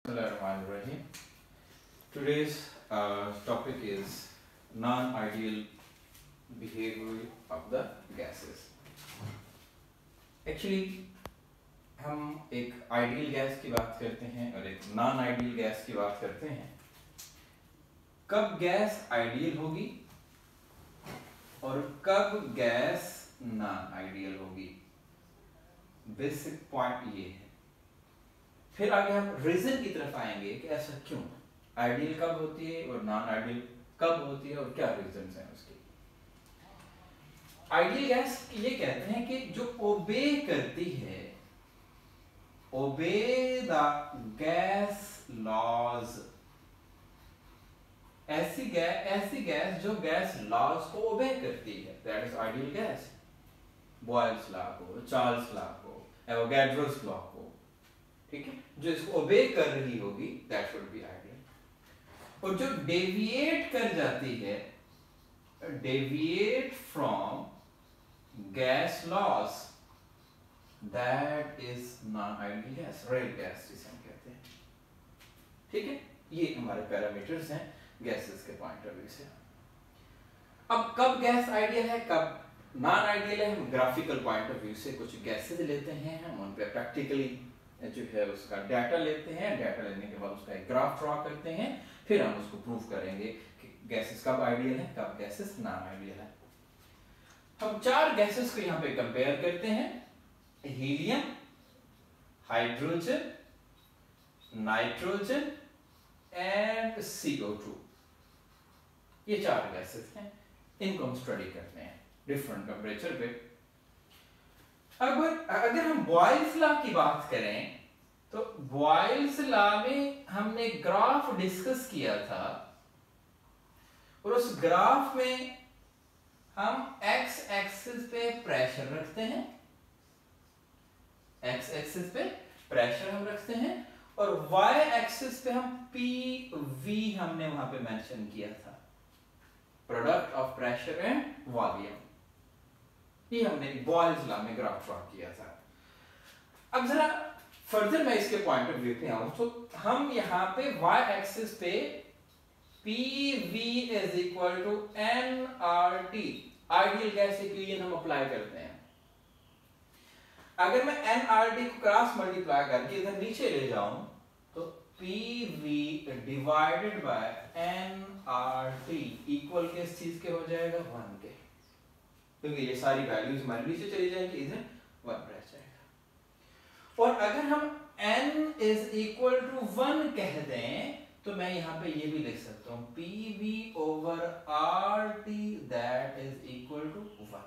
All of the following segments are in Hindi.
Bismillahirrahmanirrahim. Today's topic is non-ideal behavior of the gases. Actually, हम एक आइडियल गैस की बात करते हैं और एक नॉन आइडियल गैस की बात करते हैं. कब गैस आइडियल होगी और कब गैस नॉन आइडियल होगी, बेसिक पॉइंट ये है. फिर आगे हम रीजन की तरफ आएंगे कि ऐसा क्यों, आइडियल कब होती है और नॉन आइडियल कब होती है और क्या रीजंस हैं उसके. आइडियल गैस ये कहते हैं कि जो ओबे करती है, ओबे द गैस लॉज. ऐसी गैस जो गैस लॉज को ओबे करती है, that is ideal gas. Boyle's law को, चार्ल्स लॉ को, एवोगैड्रोस लॉ को, ठीक है, जो इसको ओबे कर रही होगी, दैट शुड बी आइडियल. और जो डेविएट कर जाती है, deviate from gas laws, that is non ideal gas, real gas जिसे हम कहते हैं. ठीक है, ये हमारे पैरामीटर्स हैं गैसेस के पॉइंट ऑफ व्यू से. अब कब गैस आइडियल है, कब नॉन आइडियल है, हम ग्राफिकल पॉइंट ऑफ व्यू से कुछ गैसेस लेते हैं, हम उन पे प्रैक्टिकली जो है उसका डाटा लेते हैं. डाटा लेने के बाद उसका एक ग्राफ ड्रॉ करते हैं, फिर हम उसको प्रूव करेंगे कि गैसेस कब आइडियल है, कब गैसेस नॉन आइडियल है. हम चार गैसेस को यहाँ पे कंपेयर करते हैं: helium, hydrogen, nitrogen and CO2. ये चार गैसेस हैं, इनको हम स्टडी करते हैं डिफरेंट टेम्परेचर पे. अगर हम बॉयल्स लॉ की बात करें तो बॉयल्स लॉ में हमने ग्राफ डिस्कस किया था और उस ग्राफ में हम एक्स एक्सिस पे प्रेशर रखते हैं, एक्स एक्सिस पे प्रेशर हम रखते हैं और वाई एक्सिस पे हम PV हमने वहां पे मेंशन किया था, product of pressure and volume. ये हमने बॉयल्स लॉ में ग्राफ ड्रॉ किया था. अब जरा फर्दर मैं इसके पॉइंट ऑफ व्यू पे आऊं तो हम यहाँ पे y एक्सिस पे PV is equal to nRT, ideal gas equation हम अप्लाई करते हैं. अगर मैं nRT को क्रॉस मल्टीप्लाई करके इधर नीचे ले जाऊं तो PV divided by nRT equal किस चीज के हो जाएगा, 1 के, क्योंकि ये सारी वैल्यूज हमारे नीचे चली जाएंगी, इधर 1 रह जाएगा. और अगर हम n इज इक्वल टू 1 कह दें तो मैं यहां पे ये भी लिख सकता हूं PV over RT that is equal to 1.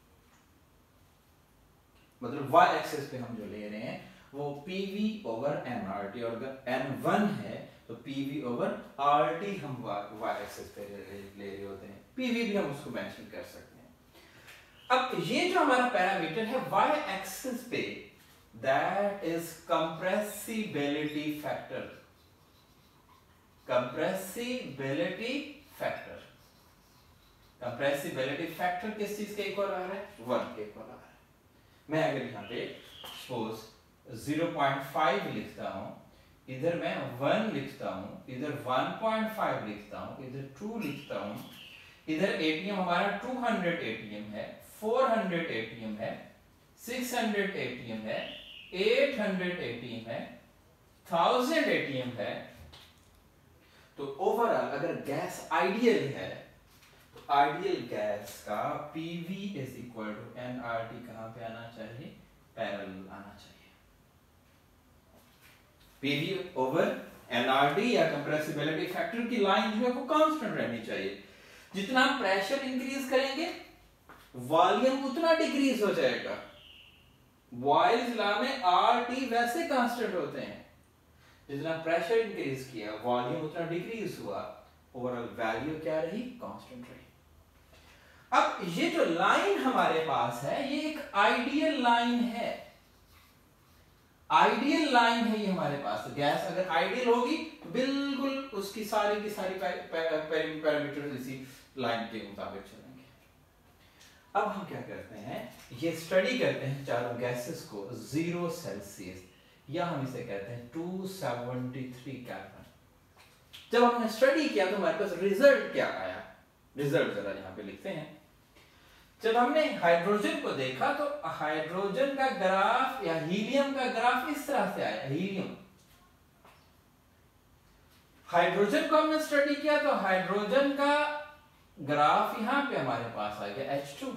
मतलब y एक्सिस पे हम जो ले रहे हैं वो PV ओवर nRT, और अगर n1 है तो PV ओवर RT हम y एक्सिस पे ले रहे होते हैं. PV भी हम उसको मेंशन कर सकते हैं. अब ये जो हमारा पैरामीटर है y एक्सिस पे, that is compressibility factor. Compressibility factor, compressibility factor किस चीज के इक्वल आ रहा है, 1 के इक्वल आ रहा है. मैं अगर यहाँ पे सपोज 0.5 लिखता हूं, इधर मैं 1 लिखता हूं, इधर 1.5 लिखता हूं, इधर 2 लिखता हूं, इधर ATM हमारा 200 ATM है, 400 ATM है, 600 ATM है, 800 ATM है, 1000 ATM है. तो ओवरऑल अगर गैस आइडियल है तो आइडियल गैस का PV is equal to nRT कहां पे आना चाहिए, पैरेलल आना चाहिए. PV ओवर nRT या कंप्रेसिबिलिटी फैक्टर की लाइन जो है वो कांस्टेंट रहनी चाहिए. जितना प्रेशर इंक्रीज करेंगे वॉल्यूम उतना डिक्रीज हो जाएगा. बॉयल्स लॉ में RT वैसे कांस्टेंट होते हैं, जितना प्रेशर इंक्रीज किया वॉल्यूम उतना डिक्रीज हुआ, ओवरऑल वैल्यू क्या रही, कांस्टेंट रही. अब ये जो लाइन हमारे पास है ये एक आइडियल लाइन है, आइडियल लाइन है ये हमारे पास. गैस अगर आइडियल होगी तो बिल्कुल उसकी सारी की सारी पैरामीटर्स इसी लाइन के मुताबिक चलेंगे. अब हम क्या करते हैं, ये स्टडी करते हैं चारों गैसेस को 0 सेल्सियस या हम इसे कहते हैं 273 केल्विन। जब हमने स्टडी किया तो हमारे पास रिजल्ट क्या आया, रिजल्ट जरा यहाँ पे लिखते हैं। जब हमने हाइड्रोजन को देखा तो हाइड्रोजन का ग्राफ या हीलियम का ग्राफ इस तरह से आया। हीलियम, हाइड्रोजन को हमने स्टडी किया तो हाइड्रोजन का ग्राफ यहां पे हमारे पास आ गया H2।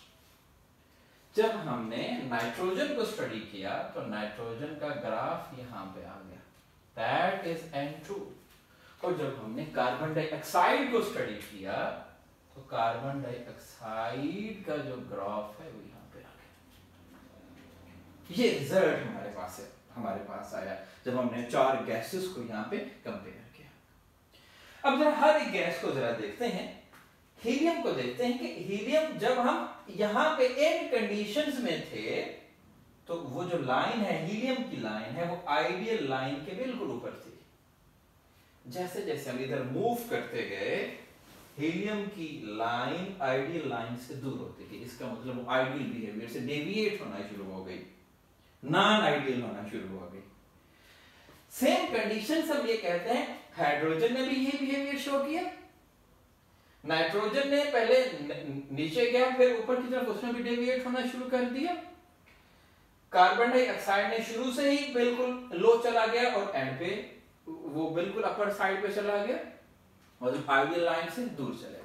जब हमने नाइट्रोजन को स्टडी किया तो नाइट्रोजन का ग्राफ यहां पे आ गया, दैट इज N2। और जब हमने कार्बन डाइऑक्साइड को स्टडी किया तो कार्बन डाइऑक्साइड का जो ग्राफ है वो यहां पे आ गया। ये रिजल्ट हमारे पास आया जब हमने 4 गैसेस को यहां पे कंपेयर किया। अब जरा हर एक गैस को जरा देखते हैं। हीलियम को देखते हैं कि हीलियम जब हम यहां पे इन कंडीशंस में थे तो वो जो लाइन है, हीलियम की लाइन है, वो आइडियल लाइन के बिल्कुल ऊपर थी। जैसे जैसे हम इधर मूव करते गए हीलियम की लाइन आइडियल लाइन से दूर होती गई। इसका मतलब वो आइडियल बिहेवियर से डेविएट होना शुरू हो गई, नॉन आइडियल होना शुरू हो गई। सेम कंडीशंस हम ये कहते हैं हाइड्रोजन ने भी ये बिहेवियर शो किया। नाइट्रोजन ने पहले नीचे गया फिर ऊपर की तरफ उसने भी डेविएट होना शुरू कर दिया। कार्बन डाइऑक्साइड ने शुरू से ही बिल्कुल लो चला गया और एंड पे वो बिल्कुल अपर साइड पे चला गया और जो आइडियल लाइन से दूर चले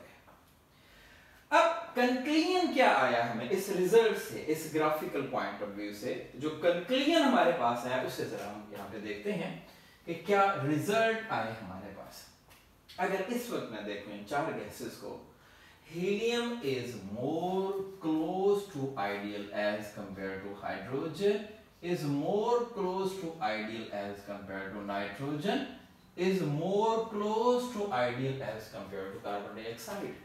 गए। अब कंक्लूजन क्या आया हमें इस रिजल्ट से, इस ग्राफिकल पॉइंट ऑफ व्यू से जो कंक्लूजन हमारे पास आया उससे जरा हम यहाँ पे देखते हैं कि क्या रिजल्ट आए हमारे पास। अगर इस वक्त मैं देखूं इन 4 गैसेस को, helium is more close to ideal as compare to hydrogen, is more close to ideal as compared to nitrogen, is more close to ideal as compared to carbon dioxide।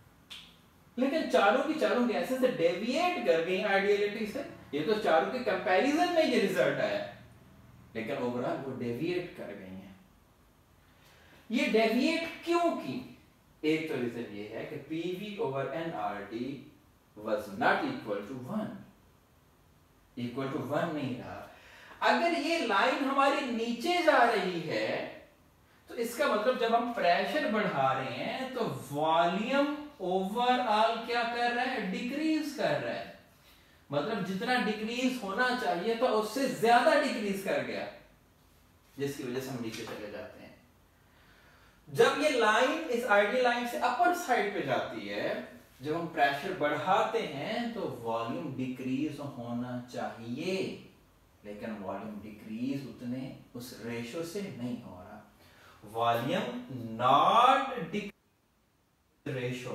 लेकिन चारों की चारों गैसेस से डेविएट कर गई आइडियलिटी से। ये तो चारों के कंपैरिजन में ये रिजल्ट आया, लेकिन ओवरऑल वो डेविएट कर गई हैं। ये डेविएट क्यों की? एक तो रीजन ये है कि PV over nRT was not equal to 1, equal to 1 नहीं रहा। अगर ये लाइन हमारी नीचे जा रही है तो इसका मतलब जब हम प्रेशर बढ़ा रहे हैं तो वॉल्यूम ओवरऑल क्या कर रहा है, डिक्रीज कर रहा है। मतलब जितना डिक्रीज होना चाहिए तो उससे ज्यादा डिक्रीज कर गया, जिसकी वजह से हम नीचे चले जाते हैं। जब ये लाइन इस आइडियल लाइन से अपर साइड पे जाती है, जब हम प्रेशर बढ़ाते हैं तो वॉल्यूम डिक्रीज होना चाहिए, लेकिन वॉल्यूम डिक्रीज उतने उस रेशो से नहीं हो रहा। Volume not decrease, ratio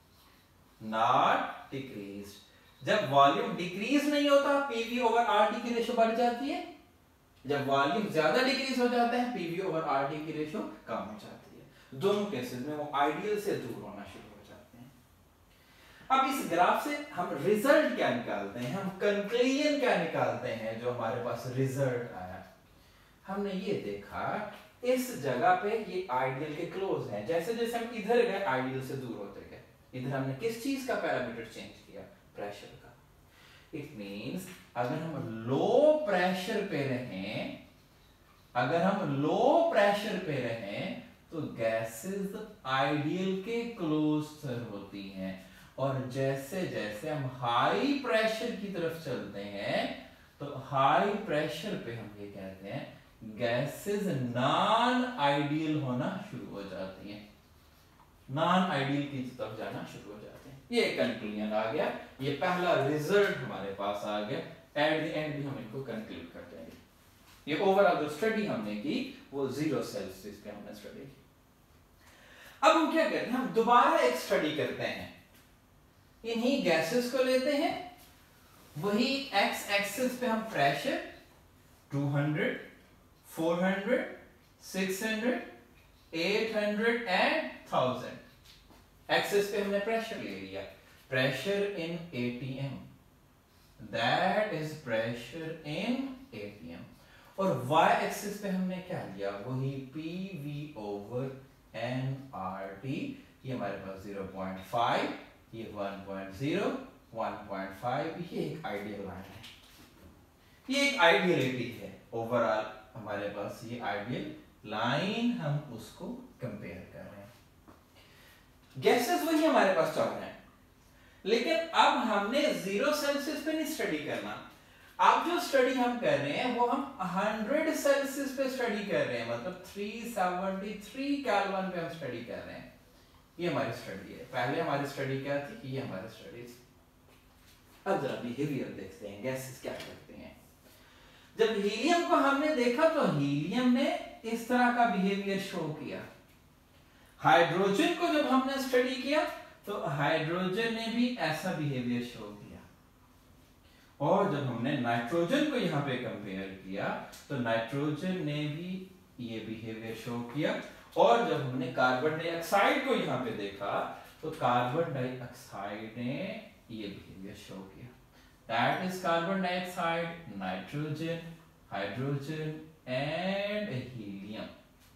not decrease. जब वॉल्यूम डिक्रीज नहीं होता PV over RT की रेशो बढ़ जाती है, जब वॉल्यूम ज्यादा डिक्रीज हो जाता है PV over RT की रेशो कम हो जाती है। दोनों केसेस में वो आइडियल से दूर होना शुरू। अब इस ग्राफ से हम रिजल्ट क्या निकालते हैं, हम कंक्लूजन क्या निकालते हैं जो हमारे पास रिजल्ट आया। हमने ये देखा इस जगह पे ये आइडियल के क्लोज है। जैसे जैसे हम इधर गए आइडियल से दूर होते गए। इधर हमने किस चीज का पैरामीटर चेंज किया, प्रेशर का। इट मींस अगर हम लो प्रेशर पे रहें, अगर हम लो प्रेशर पे रहें तो गैसेस आइडियल के क्लोज होती हैं, और जैसे जैसे हम हाई प्रेशर की तरफ चलते हैं तो हाई प्रेशर पे हम ये कहते हैं गैसेस नॉन आइडियल होना शुरू हो जाती हैं, नॉन आइडियल की तरफ जाना शुरू हो जाते हैं। ये कंक्लूजन आ गया, ये पहला रिजल्ट हमारे पास आ गया। एट द एंड भी हम इनको कंक्लूड कर देंगे। ये ओवरऑल जो स्टडी हमने की वो 0 सेल्सियस पे हमने स्टडी की। अब हम क्या करते हैं, हम दोबारा एक स्टडी करते हैं। इन्हीं गैसेस को लेते हैं, वही एक्स एक्सिस पे हम प्रेशर 200, 400, 600, 800 एंड 1000 एक्सिस पे हमने प्रेशर ले लिया। Pressure in ATM, that is pressure in ATM। और y एक्सिस पे हमने क्या लिया, वही PV over nRT। ये हमारे पास 0.5, ये 1.0, 1.5, ये एक आइडियल लाइन है, ये एक आइडियलिटी है। ओवरऑल हमारे पास ये आइडियल लाइन, हम उसको कंपेयर कर रहे हैं। गैसेस वही हमारे पास चल रहे हैं, लेकिन अब हमने 0 सेल्सियस पे नहीं स्टडी करना। अब जो स्टडी हम कर रहे हैं वो हम 100 सेल्सियस पे स्टडी कर रहे हैं, मतलब 373 केल्विन पे हम स्टडी कर रहे हैं। ये हमारी स्टडी है। पहले हमारी स्टडी क्या थी? ये हमारी स्टडी थी। अब जरा बिहेवियर देखते हैं, गैसेस क्या करते हैं। जब हीलियम को हमने देखा तो हीलियम ने इस तरह का बिहेवियर शो किया। हाइड्रोजन को जब हमने स्टडी किया तो हाइड्रोजन ने भी ऐसा बिहेवियर शो किया, और जब हमने नाइट्रोजन को यहाँ पे कंपेयर किया तो नाइट्रोजन ने भी ये बिहेवियर शो किया, और जब हमने कार्बन डाइऑक्साइड को यहाँ पे देखा तो कार्बन डाइऑक्साइड ने ये बिहेवियर शो किया। That is carbon dioxide, nitrogen, hydrogen and helium.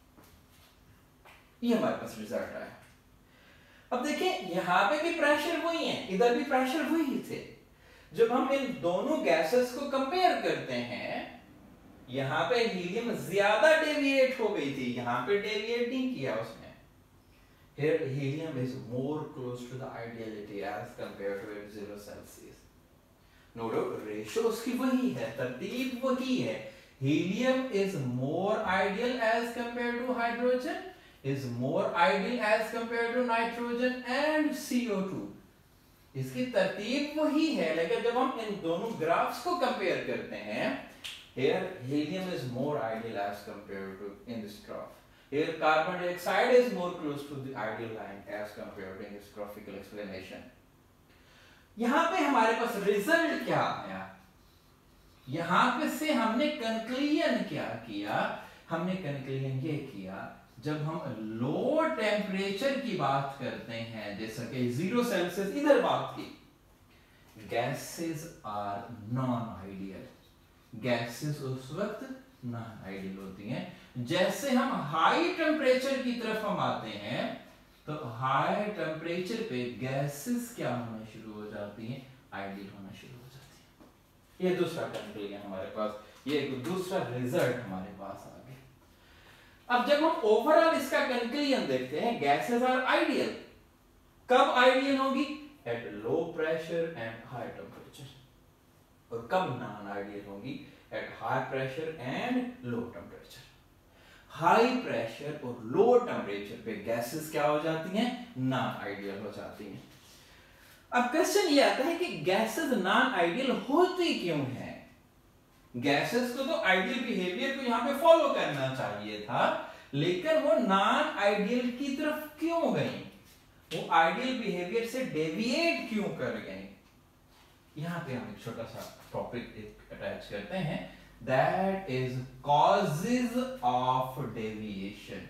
ये हमारे पास रिजल्ट आया। अब देखें यहाँ पे भी प्रेशर वही है, इधर भी प्रेशर वही थे। जब हम इन दोनों गैसेस को कंपेयर करते हैं, यहाँ पे हीलियम ज्यादा डेविएट हो गई थी, यहाँ पे डेविएट नहीं किया उसने। Here helium is more close to the ideality as compared to its 0 Celsius. नोटो रेशियो उसकी वही है, तरतीब वही है। Helium is more ideal as compared to hydrogen, is more ideal as compared to nitrogen and CO2. इसकी तरतीब वही है, लेकिन जब हम इन दोनों ग्राफ्स को कंपेयर करते हैं, here helium is more ideal as compared to in this graph. Here carbon dioxide is more close to the ideal line as compared to its graphical explanation. यहाँ पे हमारे पास रिजल्ट क्या आया? यहाँ पे से हमने कंक्लूजन क्या किया? हमने कंक्लूजन ये किया, जब हम लो टेम्परेचर की बात करते हैं, जैसा कि 0 सेल्सियस इधर बात की, gases are non ideal. Gases उस वक्त नॉन आइडियल होती हैं। जैसे हम हाई टेम्परेचर की तरफ हम आते हैं तो हाई टेम्परेचर पे गैसेस क्या होना शुरू हो जाती हैं? आइडियल होना शुरू हो जाती हैं। ये दूसरा कंक्लूजन हमारे पास, ये एक दूसरा रिजल्ट हमारे पास आ गया। अब जब हम ओवरऑल इसका कंक्लूजन देखते हैं, गैसेस आर आइडियल। कब आइडियल होगी? At low pressure and high temperature. और कब नॉन आइडियल होगी? At high pressure and low temperature. High pressure और लो टेम्परेचर पे गैसेस क्या हो जाती हैं? नॉन आइडियल हो जाती हैं। अब क्वेश्चन ये आता है कि गैसेस नॉन आइडियल होती क्यों हैं? गैसेस को तो आइडियल बिहेवियर को यहाँ पे फॉलो करना चाहिए था, लेकिन वो नॉन आइडियल की तरफ क्यों गई? वो आइडियल बिहेवियर से डेविएट क्यों कर गई? यहाँ पे हम एक छोटा सा टॉपिक अटैच करते हैं, that is causes of deviation.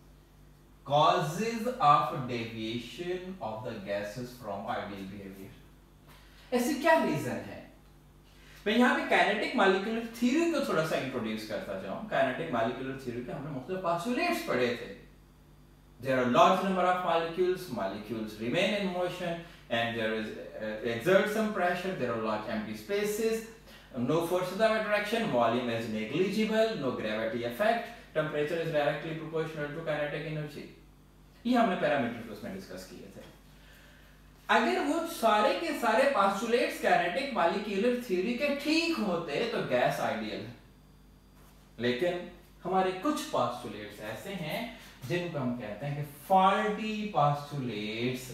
Causes of deviation of the gases from ideal behavior. ऐसे क्या रीजन है? मैं यहाँ पे काइनेटिक मॉलिक्यूलर थ्योरी को थोड़ा सा इंट्रोड्यूस करता जाऊं। काइनेटिक मॉलिक्यूलर थ्योरी के हमने मुख्तलिफ पोस्टुलेट्स पढ़े थे। There are large number of molecules. Molecules remain in motion, and there is exert some pressure. There are large empty spaces. No forces of attraction, volume is negligible, no gravity effect, temperature is directly proportional to kinetic energy. ये हमने पैरामीटर्स उसमें डिस्कस किए थे। अगर वो सारे के सारे पोस्टुलेट्स काइनेटिक मॉलिक्यूलर थ्योरी के ठीक होते तो गैस आइडियल है, लेकिन हमारे कुछ पोस्टुलेट्स ऐसे हैं जिनको हम कहते हैं कि faulty postulates.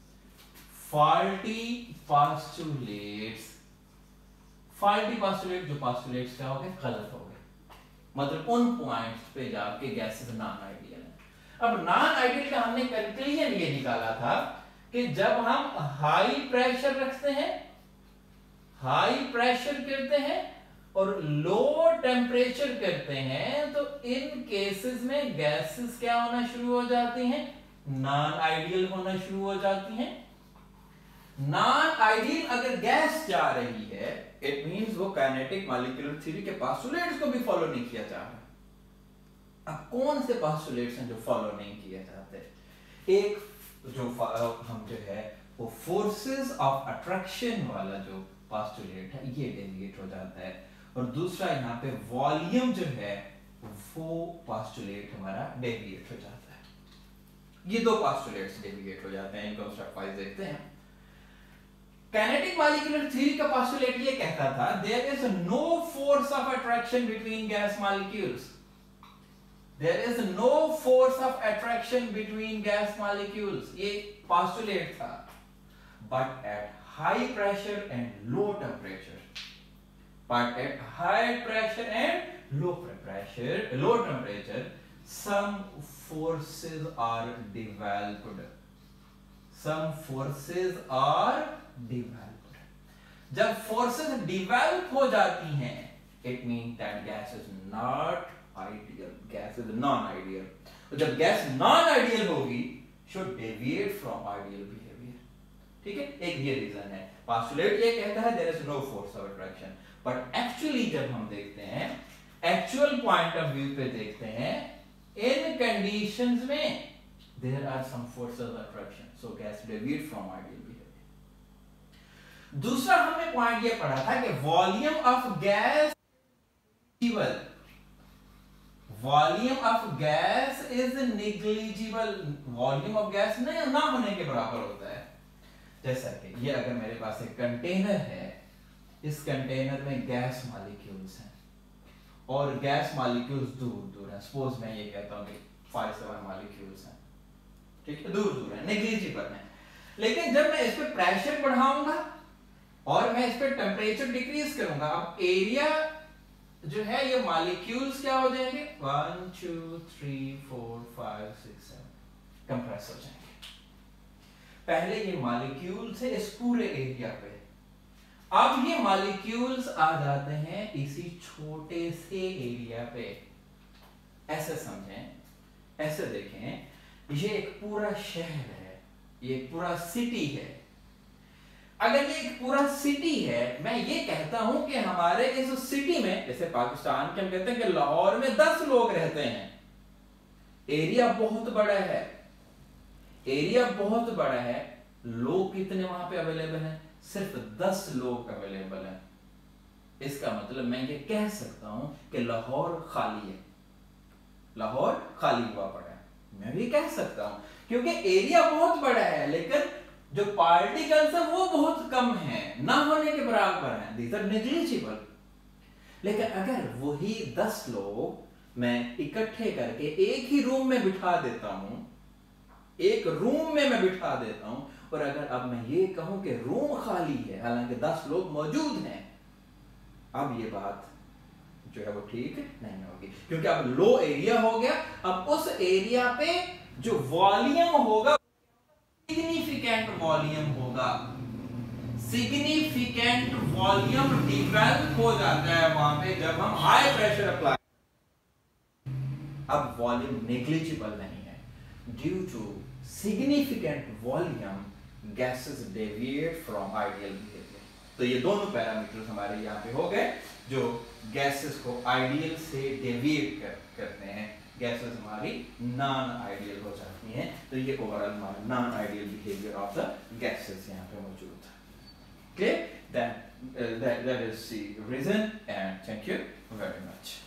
Faulty postulates, faulty postulate, जो पोस्टुलेट्स क्या हो गए? गलत हो गए, मतलब उन पॉइंट्स पे जाके गैसेस नॉन आइडियल है। अब नॉन आइडियल का हमने कंक्लूजन ये निकाला था कि जब हम हाई प्रेशर रखते हैं, हाई प्रेशर करते हैं और लो टेम्परेचर करते हैं, तो इन केसेस में गैसेस क्या होना शुरू हो जाती हैं? नॉन आइडियल होना शुरू हो जाती हैं। नॉन आइडियल अगर गैस जा रही है, इट मींस वो काइनेटिक मॉलिक्यूलर थ्योरी के पोस्टुलेट्स को भी फॉलो नहीं किया जा रहा। अब कौन से पोस्टुलेट्स हैं जो फॉलो नहीं किए जाते? एक जो हम जो है वो फोर्सेस ऑफ अट्रैक्शन वाला जो पोस्टुलेट है, ये डेविएट हो जाता है। और दूसरा यहाँ पे वॉल्यूम जो है वो पोस्टुलेट हमारा डेविएट हो जाता है। ये दो पोस्टुलेट्स डेविएट हो जाते हैं, इनको स्टेप वाइज देखते हैं। काइनेटिक मॉलिक्यूलर थ्योरी का पोस्टुलेट ये कहता था there is no force of attraction between gas molecules, there is no force of attraction between gas molecules, ये पोस्टुलेट था। But at high pressure and low temperature, but at high pressure and low temperature, some forces are developed. Some forces are developed. जब forces develop हो जाती हैं, it means that gas is not ideal. Gas is non-ideal. और जब gas non-ideal होगी, should deviate from ideal behavior. ठीक है, एक ये रीजन है। Postulate ये कहता है there is no force of attraction. But actually जब हम देखते हैं, एक्चुअल पॉइंट ऑफ व्यू पे देखते हैं, इन कंडीशंस में there are some forces of attraction, so gas deviate from ideal behaviour. दूसरा हमने पॉइंट ये पढ़ा था कि volume of gas is negligible, volume of gas ना होने के बराबर होता है। जैसा कि ये अगर मेरे पास एक कंटेनर है, इस कंटेनर में गैस मॉलिक्यूल्स हैं और गैस मॉलिक्यूल्स दूर दूर हैं। सपोज मैं ये कहता हूँ कि 5-7 मॉलिक्यूल्स हैं, ठीक है, दूर दूर हैं, नेग्लिजिबल हैं। लेकिन जब मैं इस पे प्रेशर बढ़ाऊंगा और मैं इस पे टेम्परेचर डिक्रीज करूंगा, अब एरिया जो है ये मॉलिक्यूल्स क्या हो जाएंगे, 1 2 3 4 5 6 7 कंप्रेस हो जाएंगे। पहले ये मॉलिक्यूल थे इस पूरे एरिया पे, अब ये मॉलिक्यूल्स आ जाते हैं इसी छोटे से एरिया पे। ऐसे समझें, ऐसे देखें, ये एक पूरा शहर है, ये एक पूरा सिटी है। अगर ये एक पूरा सिटी है, मैं ये कहता हूं कि हमारे इस सिटी में, जैसे पाकिस्तान के हम कहते हैं कि लाहौर में 10 लोग रहते हैं, एरिया बहुत बड़ा है, एरिया बहुत बड़ा है, लोग कितने वहां पे अवेलेबल हैं, सिर्फ 10 लोग अवेलेबल हैं। इसका मतलब मैं ये कह सकता हूं कि लाहौर खाली है, लाहौर खाली हुआ पड़ा है, मैं भी कह सकता हूं क्योंकि एरिया बहुत बड़ा है, लेकिन जो पार्टिकल्स है वो बहुत कम है, ना होने के बराबर हैं, दीज आर नेग्लिजिबल। लेकिन अगर वही 10 लोग मैं इकट्ठे करके एक ही रूम में बिठा देता हूं, एक रूम में मैं बिठा देता हूं, और अगर अब मैं ये कहूं कि रूम खाली है हालांकि 10 लोग मौजूद हैं, अब ये बात जो है वो ठीक नहीं होगी, क्योंकि अब लो एरिया हो गया। अब उस एरिया पे जो वॉल्यूम होगा सिग्निफिकेंट वॉल्यूम होगा, सिग्निफिकेंट वॉल्यूम डेवलप हो जाता है वहां पे जब हम हाई प्रेशर अप्लाई। अब वॉल्यूम नेग्लिजिबल नहीं है, due to significant volume gases deviate from ideal behavior। तो ये दोनों पैरामीटर्स हमारे यहाँ पे हो गए जो गैसेस को आइडियल से डेविएट करते हैं, गैसेस हमारी नॉन आइडियल हो जाती हैं। तो ये ओवरऑल हमारा non ideal behaviour of the gases यहाँ पे मौजूद है। Okay, that is the reason, and thank you very much.